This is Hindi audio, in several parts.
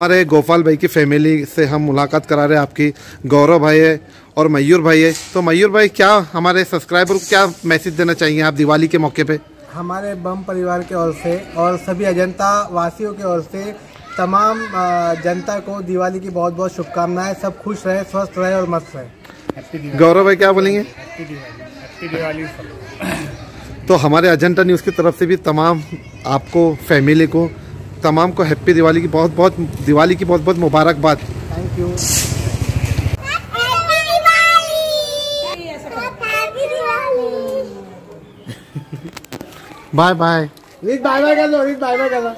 हमारे गोपाल भाई की फैमिली से हम मुलाकात करा रहे हैं। आपकी गौरव भाई है और मयूर भाई है। तो मयूर भाई, क्या हमारे सब्सक्राइबर को क्या मैसेज देना चाहिए आप दिवाली के मौके पे? हमारे बम परिवार की ओर से और सभी अजंता वासियों की ओर से तमाम जनता को दिवाली की बहुत बहुत शुभकामनाएं। सब खुश रहे, स्वस्थ रहे और मस्त रहे। गौरव भाई क्या बोलेंगे? हैप्पी दिवाली। तो हमारे अजंता न्यूज़ की तरफ से भी तमाम आपको फैमिली को तमाम को हैप्पी दिवाली की बहुत बहुत मुबारकबाद। Thank you. Bye bye. Bye bye कर लो, बाय बाय कर लो।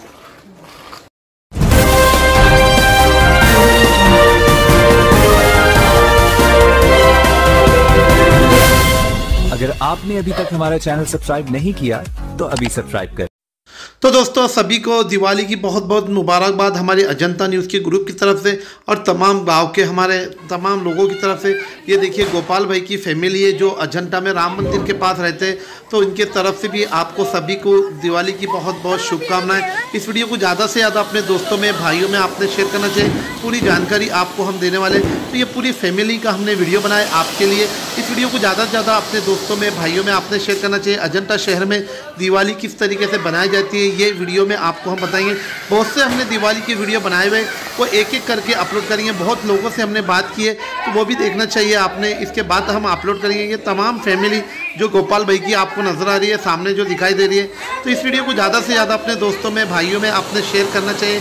अगर आपने अभी तक हमारा चैनल सब्सक्राइब नहीं किया तो अभी सब्सक्राइब करें। तो दोस्तों, सभी को दिवाली की बहुत बहुत मुबारकबाद हमारे अजंता न्यूज़ के ग्रुप की तरफ से और तमाम गांव के हमारे तमाम लोगों की तरफ से। ये देखिए गोपाल भाई की फैमिली है जो अजंता में राम मंदिर के पास रहते हैं, तो इनके तरफ से भी आपको सभी को दिवाली की बहुत बहुत शुभकामनाएं। इस वीडियो को ज़्यादा से ज़्यादा अपने दोस्तों में, भाइयों में आपने शेयर करना चाहिए। पूरी जानकारी आपको हम देने वाले, तो ये पूरी फैमिली का हमने वीडियो बनाया आपके लिए। इस वीडियो को ज़्यादा से ज़्यादा अपने दोस्तों में, भाइयों में आपने शेयर करना चाहिए। अजंता शहर में दिवाली किस तरीके से बनाई जाती है ये वीडियो में आपको हम बताएंगे। बहुत से हमने दिवाली के वीडियो बनाए हुए, वो एक एक करके अपलोड करेंगे। बहुत लोगों से हमने बात की है, तो वो भी देखना चाहिए आपने। इसके बाद हम अपलोड करेंगे। ये तमाम फैमिली जो गोपाल भाई की आपको नज़र आ रही है सामने जो दिखाई दे रही है, तो इस वीडियो को ज़्यादा से ज़्यादा अपने दोस्तों में, भाइयों में आपने शेयर करना चाहिए।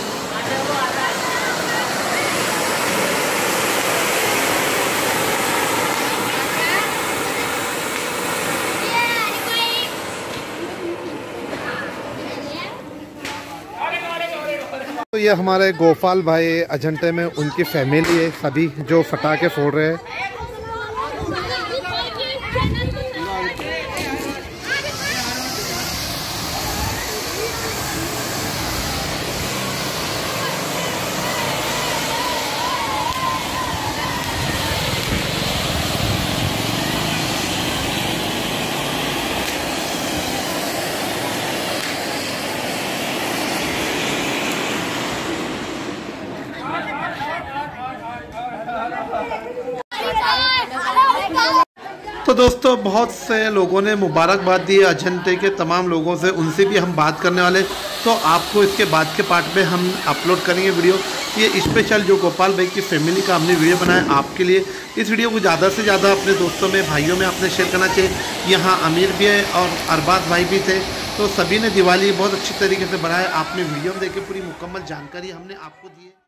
तो ये हमारे गोपाल भाई अजंते में उनकी फैमिली है, सभी जो फटाके फोड़ रहे हैं। तो दोस्तों, बहुत से लोगों ने मुबारकबाद दी है अजंते के तमाम लोगों से, उनसे भी हम बात करने वाले। तो आपको इसके बाद के पार्ट में हम अपलोड करेंगे वीडियो। ये स्पेशल जो गोपाल भाई की फैमिली का हमने वीडियो बनाया आपके लिए। इस वीडियो को ज़्यादा से ज़्यादा अपने दोस्तों में, भाइयों में आपने शेयर करना चाहिए। यहाँ अमीर भी है और अरबाज भाई भी थे, तो सभी ने दिवाली बहुत अच्छी तरीके से बनाया। आपने वीडियो में देखे, पूरी मुकम्मल जानकारी हमने आपको दी है।